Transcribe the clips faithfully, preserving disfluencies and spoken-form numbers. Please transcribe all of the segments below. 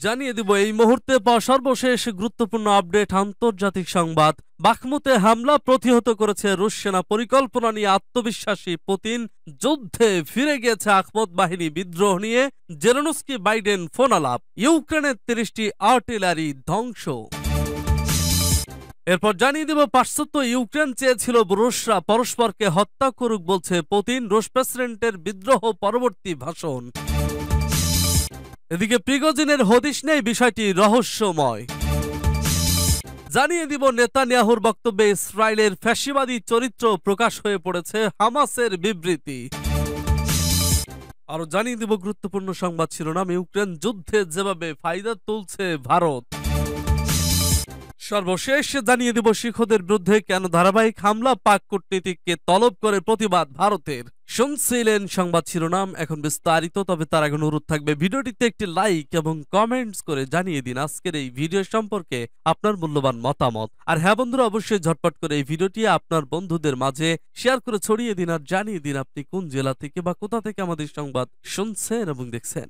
জানিয়ে দিব এই মুহূর্তে পাওয়া সর্বশেষ গুরুত্বপূর্ণ আপডেট। আন্তর্জাতিক সংবাদ। বাখমুতে হামলা প্রতিহত করেছে রুশ সেনা। পরিকল্পনা নিয়ে আত্মবিশ্বাসী পুতিন। যুদ্ধে ফিরে গিয়েছে আখমদ বাহিনী। বিদ্রোহ নিয়ে জেলেনস্কি বাইডেন ফোনালাপ। ইউক্রেনের তিরিশটি আর্টিলারি ধ্বংস। এরপর জানিয়ে দিব পাশ্চাত্য ইউক্রেন চেয়েছিল রুশরা পরস্পরকে হত্যা করুক বলছে পুতিন। রুশ প্রেসিডেন্টের বিদ্রোহ পরবর্তী ভাষণ। এদিকে প্রিগোজিনের হদিশ নেই, বিষয়টি রহস্যময়। জানিয়ে দিব নেতানিয়াহুর বক্তব্যে ইসরায়েলের ফ্যাসিবাদী চরিত্র প্রকাশ হয়ে পড়েছে, হামাসের বিবৃতি। আরো জানিয়ে দিব গুরুত্বপূর্ণ সংবাদ শিরোনাম। ইউক্রেন যুদ্ধে যেভাবে ফায়দা তুলছে ভারত। সর্বশেষ জানিয়ে দিব শিখদের বিরুদ্ধে কেন ধারাবাহিক হামলা, পাক কূটনীতিককে তলব করে প্রতিবাদ ভারতের। শুনছিলেন সংবাদ শিরোনাম, এখন বিস্তারিত। তবে তার আগে অনুরোধ থাকবে ভিডিওটিতে একটি লাইক এবং কমেন্টস করে জানিয়ে দিন আজকের এই ভিডিও সম্পর্কে আপনার মূল্যবান মতামত। আর হ্যাঁ বন্ধুরা, অবশ্যই ঝটপট করে এই ভিডিওটি আপনার বন্ধুদের মাঝে শেয়ার করে ছড়িয়ে দিন আর জানিয়ে দিন আপনি কোন জেলা থেকে বা কোথা থেকে আমাদের সংবাদ শুনছেন এবং দেখছেন।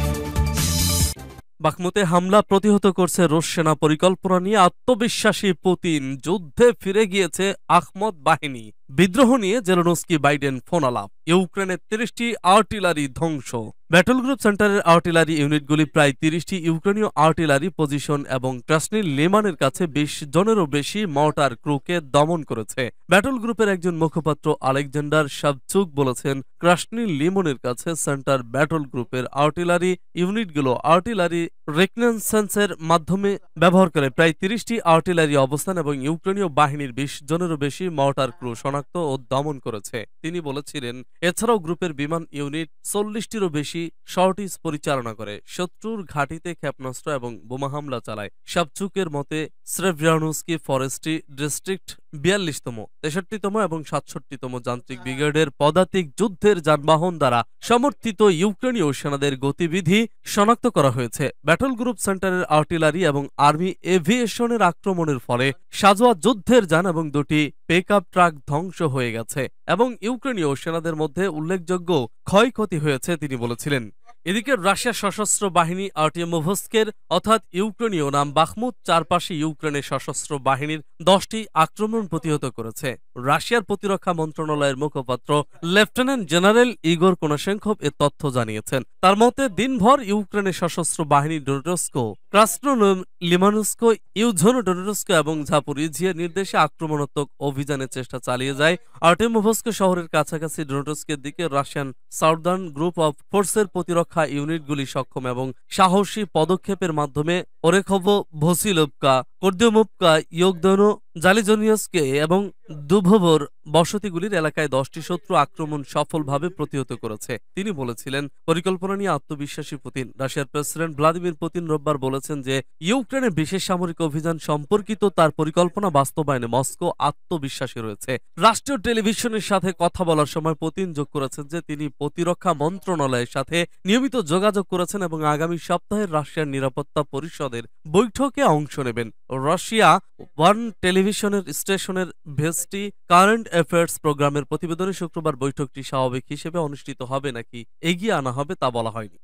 বাখমুতে হামলা প্রতিহত করছে রুশ সেনা। পরিকল্পনা নিয়ে আত্মবিশ্বাসী পুতিন। যুদ্ধে ফিরে গিয়েছে আখমদ বাহিনী। বিদ্রোহ নিয়ে জেলেনস্কি বাইডেন ফোনালাপ। ইউক্রেনের তিরিশটি আর্টিলারি ধ্বংস। ব্যাটল গ্রুপ সেন্টারের আর্টিলারি ইউনিটগুলি প্রায় তিরিশটি ইউক্রেনীয় আর্টিলারি পজিশন এবং ক্রাসনি লিমানের কাছে বিশ জনেরও বেশি মর্টার ক্রুকে দমন করেছে। ব্যাটল গ্রুপের একজন মুখপাত্র আলেকজান্ডার শাভচুক বলেছেন, ক্রাসনি লিমনের কাছে সেন্টার ব্যাটল গ্রুপের আর্টিলারি ইউনিটগুলো আর্টিলারি রেকনেসেন্সের মাধ্যমে ব্যবহার করে প্রায় তিরিশটি আর্টিলারি অবস্থান এবং ইউক্রেনীয় বাহিনীর বিশ জনেরও বেশি মর্টার ক্রু শনাক্ত ও দমন করেছে। তিনি বলেছিলেন, এছাড়াও গ্রুপের বিমান ইউনিট চল্লিশটিরও বেশি শর্টিজ পরিচালনা করে, শত্রুর ঘাঁটিতে ক্ষেপণাস্ত্র এবং বোমা হামলা চালায়। শাভচুকের মতে স্রেভ্রানুস্কি ফরেস্ট্রি ডিস্ট্রিক্ট বিয়াল্লিশতম, তেষট্টিতম এবং সাতষট্টিতম যান্ত্রিক ব্রিগেডের পদাতিক যুদ্ধের যানবাহন দ্বারা সমর্থিত ইউক্রেনীয় সেনাদের গতিবিধি শনাক্ত করা হয়েছে। ব্যাটল গ্রুপ সেন্টারের আর্টিলারি এবং আর্মি এভিয়েশনের আক্রমণের ফলে সাজোয়া যুদ্ধের যান এবং দুটি পিকআপ ট্রাক ধ্বংস হয়ে গেছে এবং ইউক্রেনীয় সেনাদের মধ্যে উল্লেখযোগ্য ক্ষয়ক্ষতি হয়েছে তিনি বলেছিলেন। এদিকে রাশিয়ার সশস্ত্র বাহিনী আর্টিমোভস্কের অর্থাৎ ইউক্রেনীয় নাম বাখমুত চারপাশে ইউক্রেনের সশস্ত্র বাহিনীর দশটি আক্রমণ প্রতিহত করেছে। রাশিয়ার প্রতিরক্ষা মন্ত্রণালয়ের মুখপাত্র লেফটেন্যান্ট জেনারেল ইগোর কোনাশেঙ্কভ এ তথ্য জানিয়েছেন। তার মতে দিনভর ইউক্রেনের সশস্ত্র বাহিনী ডোনেটস্কো, ক্রাসনো লিমানস্কো, ইউঝনো ডোনেটস্কো এবং ঝাপোরিজিয়ার নির্দেশে আক্রমণাত্মক অভিযানের চেষ্টা চালিয়ে যায়। আর্টিমোভস্ক শহরের কাছাকাছি ডোনেটস্কের দিকে রাশিয়ান সাউদার্ন গ্রুপ অফ ফোর্সের প্রতিরক্ষা ইউনিটগুলি সক্ষম এবং সাহসী পদক্ষেপের মাধ্যমে ওরেখোভো, ভসিলোভকা, কোর্দিমোভকা, ইয়োগদনো, জালিজনিয়াসকে এবং দুভোভর বসতিগুলির এলাকায় দশটি শত্রু আক্রমণ সফলভাবে প্রতিহত করেছে। তিনি বলেছিলেন, পরিকল্পনা নিয়ে আত্মবিশ্বাসী পুতিন। রাশিয়ার প্রেসিডেন্ট ভ্লাদিমির পুতিন রোববার বলেছেন যে ইউক্রেনের বিশেষ সামরিক অভিযান সম্পর্কিত তার পরিকল্পনা বাস্তবায়নে মস্কো আত্মবিশ্বাসী রয়েছে। রাষ্ট্রীয় টেলিভিশনের সাথে কথা বলার সময় পুতিন যোগ করেছেন যে তিনি প্রতিরক্ষা মন্ত্রণালয়ের সাথে নিয়মিত যোগাযোগ করেছেন এবং আগামী সপ্তাহে রাশিয়ার নিরাপত্তা পরিষদের বৈঠকে অংশ নেবেন। রাশিয়া ওয়ান টেলিভিশনের স্টেশনের ভেস্টি কারেন্ট অ্যাফেয়ার্স প্রোগ্রামের প্রতিবেদনে শুক্রবার বৈঠকটি স্বাভাবিক হিসেবে অনুষ্ঠিত হবে নাকি এগিয়ে আনা হবে তা বলা হয়নি।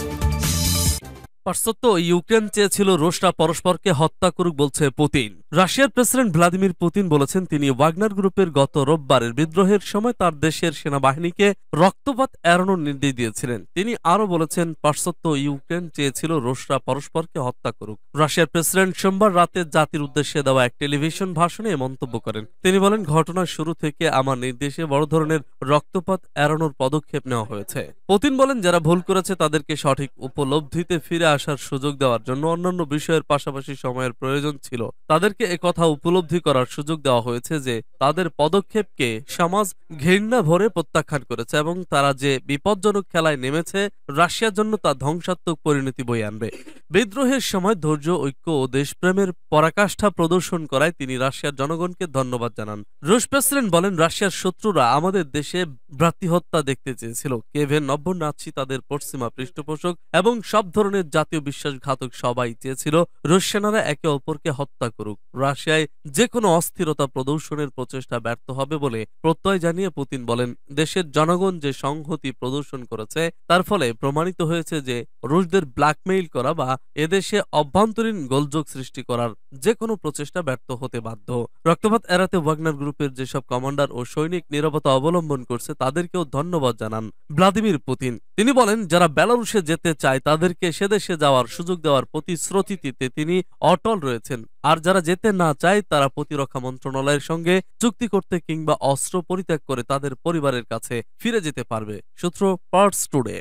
পাশ্চাত্য ইউক্রেন চেয়েছিল রুশরা পরস্পরকে হত্যা করুক বলছে পুতিন। রাশিয়ার প্রেসিডেন্ট ভ্লাদিমির পুতিন বলেছেন, তিনি ওয়াগনার গ্রুপের গত রোববারের বিদ্রোহের সময় তার দেশের সেনাবাহিনীকে রক্তপাত এড়ানোর নির্দেশ দিয়েছিলেন। তিনি আরও বলেছেন, পাশ্চাত্য ইউক্রেন চেয়েছিল রুশরা পরস্পরকে হত্যা করুক। রাশিয়ার প্রেসিডেন্ট সোমবার রাতে জাতির উদ্দেশ্যে দেওয়া এক টেলিভিশন ভাষণে মন্তব্য করেন। তিনি বলেন, ঘটনার শুরু থেকে আমার নির্দেশে বড় ধরনের রক্তপাত এড়ানোর পদক্ষেপ নেওয়া হয়েছে। পুতিন বলেন, যারা ভুল করেছে তাদেরকে সঠিক উপলব্ধিতে ফিরে আসার সুযোগ দেওয়ার জন্য অন্যান্য বিষয়ের পাশাপাশি সময়ের প্রয়োজন ছিল। তাদেরকে একথা উপলব্ধি করার সুযোগ দেওয়া হয়েছে যে তাদের পদক্ষেপকে সমাজ ঘৃণা ভরে প্রত্যাখ্যান করেছে এবং তারা যে বিপজ্জনক খেলায় নেমেছে রাশিয়ার জন্য তা ধ্বংসাত্মক পরিণতি বয়ে আনবে। বিদ্রোহের সময় ধৈর্য, ঐক্য ও দেশপ্রেমের পরাকাষ্ঠা প্রদর্শন করায় তিনি রাশিয়ার জনগণকে ধন্যবাদ জানান। রুশ প্রেসিডেন্ট বলেন, রাশিয়ার শত্রুরা আমাদের দেশে ভ্রাতৃহত্যা দেখতে চেয়েছিল। কেভের নব্য নাৎসি তাদের পশ্চিমা পৃষ্ঠপোষক এবং সব ধরনের জাতীয় বিশ্বাসঘাতক সবাই চেয়েছিল রুশ সেনারা একে অপরকে হত্যা করুক। রাশিয়ায় যে কোনো অস্থিরতা প্রদর্শনের প্রচেষ্টা ব্যর্থ হবে বলে প্রত্যয় জানিয়ে পুতিন বলেন, দেশের জনগণ যে সংহতি প্রদর্শন করেছে তার ফলে প্রমাণিত হয়েছে যে রুশদের ব্ল্যাকমেইল করা বা এদেশে অভ্যন্তরীণ গোলযোগ সৃষ্টি করার যে কোনো প্রচেষ্টা ব্যর্থ হতে বাধ্য। রক্তপাত এড়াতে ওয়াগনার গ্রুপের যেসব কমান্ডার ও সৈনিক নীরবতা অবলম্বন করছে তাদেরকেও ধন্যবাদ জানান ভ্লাদিমির পুতিন। তিনি বলেন, যারা বেলারুশে যেতে চায় তাদেরকে সেদেশে যাওয়ার সুযোগ দেওয়ার প্রতিশ্রুতিতে তিনি অটল রয়েছেন, আর যারা যেতে না চায় তারা প্রতিরক্ষা মন্ত্রণালয়ের সঙ্গে চুক্তি করতে কিংবা অস্ত্র পরিত্যাগ করে তাদের পরিবারের কাছে ফিরে যেতে পারবে। সূত্র পার্টস টুডে।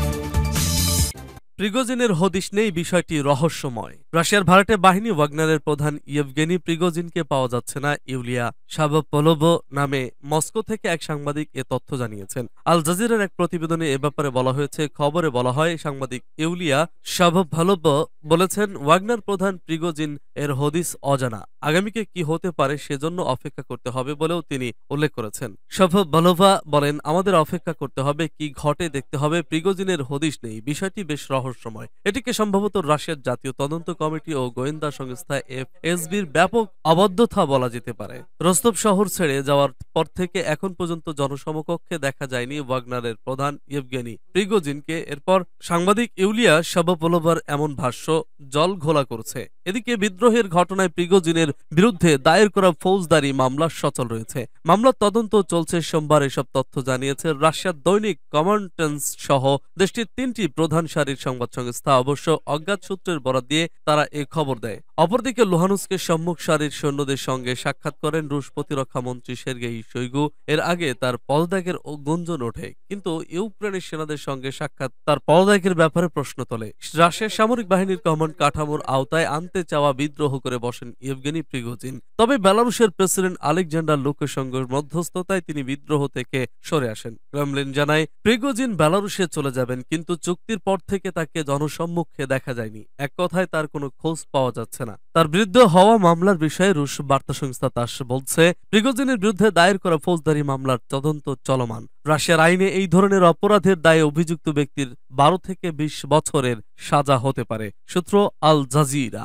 প্রিগোজিনের হদিশ নেই, বিষয়টি রহস্যময়। রাশিয়ার ভাড়াটে বাহিনী ওয়াগনারের প্রধান ইয়েভগেনি প্রিগোজিনকে পাওয়া যাচ্ছে না। ইউলিয়া শাভপলোভো নামে মস্কো থেকে এক সাংবাদিক এ তথ্য জানিয়েছেন। আল জাজিরার এক প্রতিবেদনে এ ব্যাপারে বলা হয়েছে। খবরে বলা হয়, সাংবাদিক ইউলিয়া শাভপলোভো বলেছেন, ওয়াগনার প্রধান প্রিগোজিন এর হদিশ অজানা, আগামীকে কি হতে পারে সেজন্য অপেক্ষা করতে হবে বলেও তিনি উল্লেখ করেছেন। শাভপলোভো বলেন, আমাদের অপেক্ষা করতে হবে, কি ঘটে দেখতে হবে। প্রিগোজিনের হদিশ নেই, বিষয়টি বেশ রহস্যময়। এটিকে সম্ভবত রাশিয়ার জাতীয় তদন্ত কমিটি ও গোয়েন্দা সংস্থা এফএসবির ব্যাপক অবদ্ধতা বলা যেতে পারে। রস্তভ শহর ছেড়ে যাওয়ার পর থেকে এখন পর্যন্ত জনসমকক্ষে দেখা যায়নি ওয়াগনারের প্রধান ইয়েভগেনি প্রিগোজিনকে। এরপর সাংবাদিক ইউলিয়া শাভপলোভোর এমন ভাষ্য জল ঘোলা করছে। এদিকে বিদ্রোহের ঘটনায় প্রিগোজিনের বিরুদ্ধে দায়ের করা ফৌজদারি মামলা সচল রয়েছে। মামলার তদন্ত চলছে। সোমবার এসব তথ্য জানিয়েছে রাশিয়ার দৈনিক কমেন্টেন্স সহ দেশটির তিনটি প্রধান সারির সংবাদ সংস্থা। অবশ্য অজ্ঞাত সূত্রের বরাত দিয়ে তারা এ খবর দেয়। অপরদিকে লুহানুস্কে সম্মুখ সারির সৈন্যদের সঙ্গে সাক্ষাৎ করেন রুশ প্রতিরক্ষা মন্ত্রী সের্গেই শোইগু। এর আগে তার পদত্যাগের গুঞ্জন ওঠে, কিন্তু ইউক্রেনের সেনাদের সঙ্গে সাক্ষাৎ তার পদত্যাগের ব্যাপারে প্রশ্ন তোলে। রাশিয়ার সামরিক বাহিনীর কমান্ড কাঠামোর আওতায় আনতে চাওয়া বিদ্রোহ করে বসেন ইয়েভগেনি প্রিগোজিন। তবে বেলারুশের প্রেসিডেন্ট আলেকজান্ডার লুকাশেঙ্কোর মধ্যস্থতায় তিনি বিদ্রোহ থেকে সরে আসেন। ক্রেমলিন জানায়, প্রিগোজিন বেলারুশে চলে যাবেন, কিন্তু চুক্তির পর থেকে তাকে জনসম্মুখে দেখা যায়নি। এক কথায় তার কোনো খোঁজ পাওয়া যাচ্ছে না। তার বিরুদ্ধে হওয়া মামলার বিষয়ে রুশ বার্তা সংস্থা তাস বলছে, প্রিগোজিনের বিরুদ্ধে দায়ের করা ফৌজদারি মামলার তদন্ত চলমান। রাশিয়ার আইনে এই ধরনের অপরাধের দায়ে অভিযুক্ত ব্যক্তির বারো থেকে বিশ বছরের সাজা হতে পারে। সূত্র আল জাজিরা।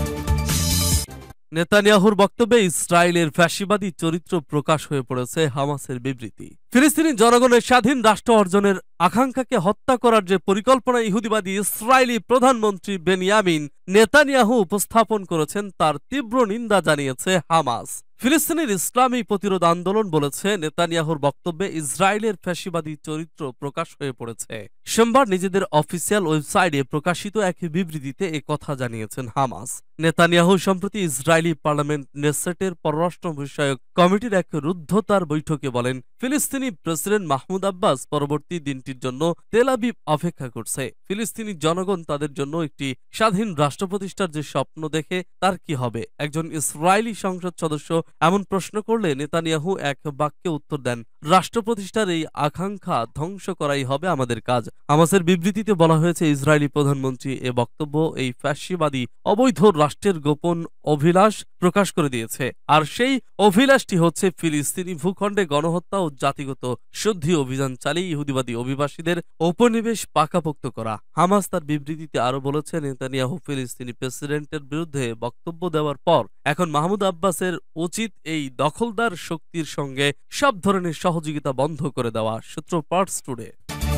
নেতানিয়াহুর বক্তব্যে ইসরায়েলের ফ্যাসিবাদী চরিত্র প্রকাশ হয়ে পড়েছে। হামাসের বিবৃতি, ফিলিস্তিনি জনগণের স্বাধীন রাষ্ট্র অর্জনের আকাঙ্ক্ষাকে হত্যা করার যে পরিকল্পনা ইহুদিবাদী ইসরায়েলি প্রধানমন্ত্রী বেনিয়ামিন নেতানিয়াহু উপস্থাপন করেছেন তার তীব্র নিন্দা জানিয়েছে হামাস। ফিলিস্তিনের ইসলামী প্রতিরোধ আন্দোলন বলেছে, নেতানিয়াহুর বক্তব্যে ইসরায়েলের ফ্যাসিবাদী চরিত্র প্রকাশ হয়ে পড়েছে। সোমবার নিজেদের অফিসিয়াল ওয়েবসাইটে প্রকাশিত এক বিবৃতিতে এ কথা জানিয়েছেন হামাস। নেতানিয়াহু সম্প্রতি ইসরায়েলি পার্লামেন্ট নেসেটের পররাষ্ট্র বিষয়ক কমিটির এক রুদ্ধতার বৈঠকে বলেন, ফিলিস্তিনি প্রেসিডেন্ট মাহমুদ আব্বাস পরবর্তী দিনটির জন্য তেল আবিব অপেক্ষা করছে। ফিলিস্তিনি জনগণ তাদের জন্য একটি স্বাধীন রাষ্ট্র প্রতিষ্ঠার যে স্বপ্ন দেখে তার কি হবে। একজন ইসরায়েলি সংসদ সদস্য এমন প্রশ্ন করলে নেতানিয়াহু এক বাক্যে উত্তর দেন, রাষ্ট্র প্রতিষ্ঠার এই আকাঙ্ক্ষা ধ্বংস করাই হবে আমাদের কাজ। হামাসের বিবৃতিতে বলা হয়েছে, ইসরায়েলি প্রধানমন্ত্রী এ বক্তব্য এই ফ্যাসিবাদী অবৈধ রাষ্ট্রের গোপন অভিলাষ প্রকাশ করে দিয়েছে, আর সেই অভিলাষটি হচ্ছে ফিলিস্তিনি ভূখণ্ডে গণহত্যা ও জাতিগত শুদ্ধি অভিযান চালিয়ে ইহুদিবাদী অভিবাসীদের উপনিবেশ পাকাপোক্ত করা। হামাস তার বিবৃতিতে আরো বলেছে, নেতানিয়াহু ফিলিস্তিনি প্রেসিডেন্টের বিরুদ্ধে বক্তব্য দেওয়ার পর এখন মাহমুদ আব্বাসের উচিত এই দখলদার শক্তির সঙ্গে সব ধরনের সহযোগিতা বন্ধ করে দেওয়া। সূত্র পার্টস টুডে।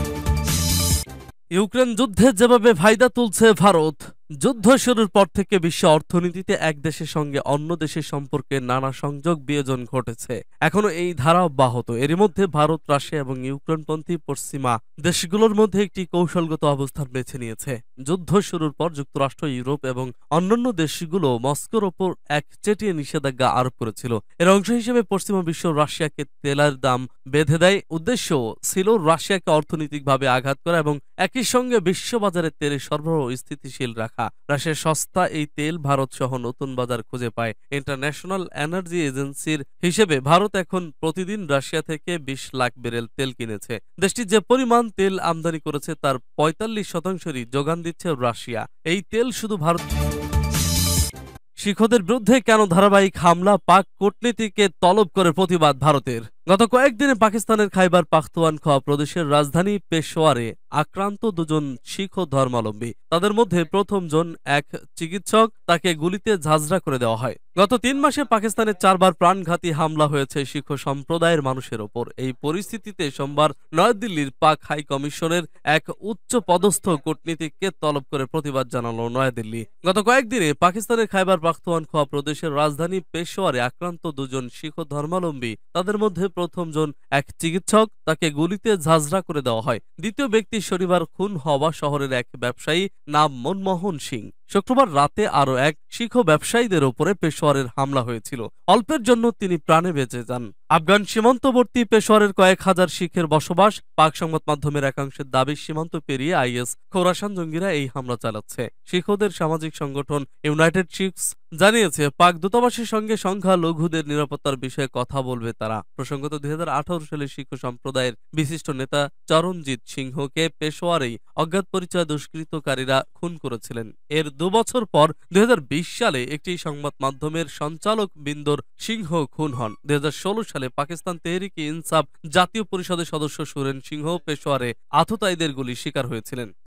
ইউক্রেন যুদ্ধে যেভাবে ফায়দা তুলছে ভারত, যুদ্ধ শুরুর পর থেকে বিশ্ব অর্থনীতিতে এক দেশের সঙ্গে অন্য দেশের সম্পর্কে নানা সংযোগ বিয়োজন ঘটেছে। এখনো এই ধারা অব্যাহত। এরই মধ্যে ভারত, রাশিয়া এবং ইউক্রেনপন্থী পশ্চিমা দেশগুলোর মধ্যে একটি কৌশলগত অবস্থান বেছে নিয়েছে। যুদ্ধ শুরুর পর যুক্তরাষ্ট্র, ইউরোপ এবং অন্যান্য দেশগুলো মস্কোর ওপর এক চেটিয়ে নিষেধাজ্ঞা আরোপ করেছিল। এর অংশ হিসেবে পশ্চিমা বিশ্ব রাশিয়াকে তেলের দাম বেঁধে দেয়। উদ্দেশ্য ছিল রাশিয়াকে অর্থনৈতিকভাবে আঘাত করা এবং একই সঙ্গে বিশ্ববাজারে তেলের সরবরাহ স্থিতিশীল রাখা। রাশিয়ার সস্তা এই তেল ভারত সহ নতুন বাজার খুঁজে পায়। ইন্টারন্যাশনাল এনার্জি এজেন্সির হিসেবে ভারত এখন প্রতিদিন রাশিয়া থেকে বিশ লাখ ব্যারেল তেল কিনেছে। দেশটি যে পরিমাণ তেল আমদানি করেছে তার পঁয়তাল্লিশ শতাংশই যোগান দিচ্ছে রাশিয়া। এই তেল শুধু ভারত। শিখদের বিরুদ্ধে কেন ধারাবাহিক হামলা? পাক কূটনীতিকে তলব করে প্রতিবাদ ভারতের। গত কয়েকদিনে পাকিস্তানের খাইবার পাখতুয়ানখোয়া প্রদেশের রাজধানী পেশোয়ারে আক্রান্ত দুজন শিখ ধর্মাবলম্বী। তাদের মধ্যে প্রথম জন এক চিকিৎসক, তাকে গুলিতে ঝাঁঝরা করে দেওয়া হয়। গত তিন মাসে পাকিস্তানে চারবার প্রাণঘাতী হামলা হয়েছে শিখ সম্প্রদায়ের মানুষের ওপর। এই পরিস্থিতিতে সোমবার নয়াদিল্লির পাক হাই কমিশনের এক উচ্চ পদস্থ কূটনীতিককে তলব করে প্রতিবাদ জানালো নয়াদিল্লি। গত কয়েকদিনে পাকিস্তানের খাইবার পাখতুয়ানখোয়া প্রদেশের রাজধানী পেশোয়ারে আক্রান্ত দুজন শিখ ধর্মাবলম্বী, তাদের মধ্যে প্রথম জন এক চিকিৎসক, তাকে গুলিতে ঝাঁঝরা করে দেওয়া হয়। দ্বিতীয় ব্যক্তি শনিবার খুন হওয়া শহরের এক ব্যবসায়ী নাম মনমোহন সিং। শুক্রবার রাতে আরও এক শিখ ব্যবসায়ীদের ওপরে পেশোয়ারের হামলা হয়েছিল। অল্পের জন্য তিনি প্রাণে বেঁচে যান। আফগান সীমান্তবর্তী পেশোয়ারের কয়েক হাজার শিখের বসবাস। পাক সংবাদ মাধ্যমের একাংশের দাবি, সীমান্ত পেরিয়ে আইএস খোরাসান জঙ্গিরা এই হামলা চালাচ্ছে। শিখদের সামাজিক সংগঠন ইউনাইটেড শিখস জানিয়েছে, পাক দূতাবাসের সঙ্গে সংখ্যালঘুদের নিরাপত্তার বিষয়ে কথা বলবে তারা। প্রসঙ্গত দুই হাজার আঠারো সালে শিখ সম্প্রদায়ের বিশিষ্ট নেতা চরণজিৎ সিংহকে পেশোয়ারেই অজ্ঞাত পরিচয় দুষ্কৃতকারীরা খুন করেছিলেন। এর দুবছর পর দুই হাজার বিশ সালে একটি সংবাদ মাধ্যমের সঞ্চালক বিন্দর সিংহ খুন হন। দুই হাজার ষোলো সালে পাকিস্তান তেহরিকে ইনসাফ জাতীয় পরিষদের সদস্য সুরেন সিংহ পেশোয়ারে আততায়ীদের গুলি শিকার হয়েছিলেন।